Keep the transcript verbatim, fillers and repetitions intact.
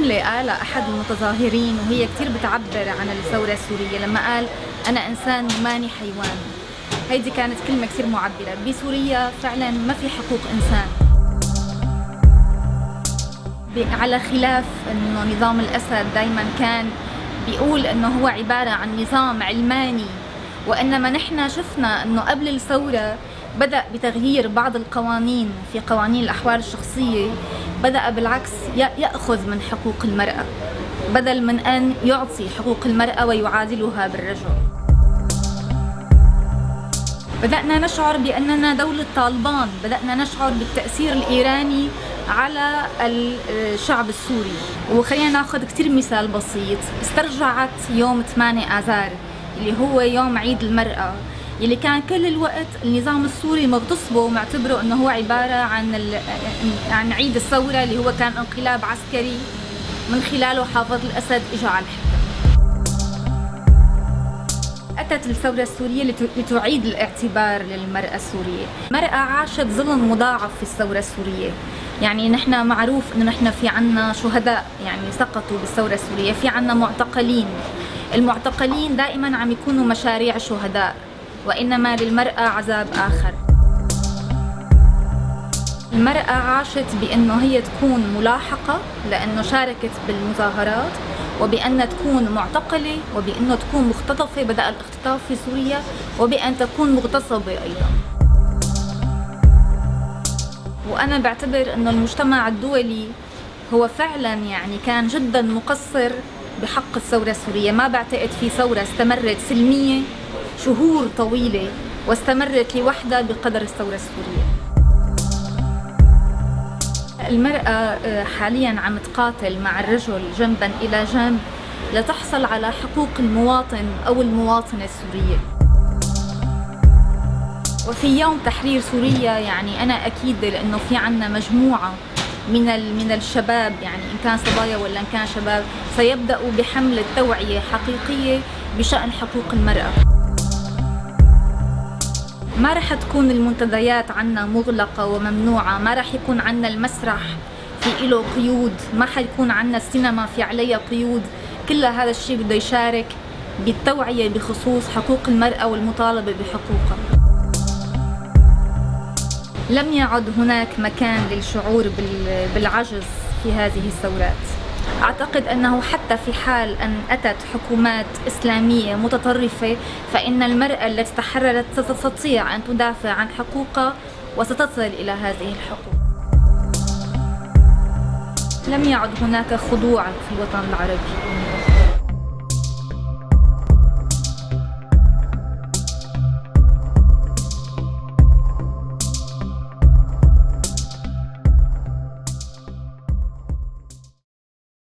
جملة قالها أحد المتظاهرين وهي كتير بتعبر عن الثورة السورية لما قال أنا إنسان وماني حيوان. هيدي كانت كلمة كتير معبرة. بسوريا فعلا ما في حقوق إنسان، على خلاف إنه نظام الأسد دايما كان بيقول إنه هو عبارة عن نظام علماني، وإنما نحن شفنا إنه قبل الثورة بدأ بتغيير بعض القوانين في قوانين الأحوال الشخصية، بدأ بالعكس يأخذ من حقوق المرأة بدل من أن يعطي حقوق المرأة ويعادلها بالرجل. بدأنا نشعر بأننا دولة طالبان، بدأنا نشعر بالتأثير الإيراني على الشعب السوري. وخلينا ناخذ كتير مثال بسيط. استرجعت يوم ثمانية آذار اللي هو يوم عيد المرأة، اللي كان كل الوقت النظام السوري مغتصبه ومعتبره انه هو عبارة عن عن عيد الثورة اللي هو كان انقلاب عسكري من خلاله حافظ الأسد اجى على الحكم. أتت الثورة السورية لتعيد الاعتبار للمرأة السورية. المرأة عاشت ظلم مضاعف في الثورة السورية. يعني نحن معروف انه نحن في عنا شهداء يعني سقطوا بالثورة السورية، في عنا معتقلين. المعتقلين دائما عم يكونوا مشاريع شهداء، وإنما للمرأة عذاب آخر. المرأة عاشت بأنه هي تكون ملاحقة لأنه شاركت بالمظاهرات، وبأن تكون معتقلة، وبأنه تكون مختطفة، بدأ الاختطاف في سوريا، وبأن تكون مغتصبة أيضا. وأنا بعتبر أنه المجتمع الدولي هو فعلا يعني كان جدا مقصر بحق الثورة السورية. ما بعتقد في ثورة استمرت سلمية شهور طويلة واستمرت لوحدها بقدر الثورة السورية. المرأة حاليا عم تقاتل مع الرجل جنبا إلى جنب لتحصل على حقوق المواطن أو المواطنة السورية. وفي يوم تحرير سوريا يعني أنا أكيد لأنه في عنا مجموعة من من الشباب، يعني إن كان صبايا ولا إن كان شباب، سيبدأوا بحملة توعية حقيقية بشأن حقوق المرأة. ما رح تكون المنتديات عنا مغلقة وممنوعة، ما رح يكون عنا المسرح في له قيود، ما حيكون عنا السينما في عليها قيود. كل هذا الشيء بده يشارك بالتوعية بخصوص حقوق المرأة والمطالبة بحقوقها. لم يعد هناك مكان للشعور بالعجز في هذه الثورات. أعتقد أنه حتى في حال أن أتت حكومات إسلامية متطرفة، فإن المرأة التي تحررت ستستطيع أن تدافع عن حقوقها وستصل إلى هذه الحقوق. لم يعد هناك خضوع في الوطن العربي.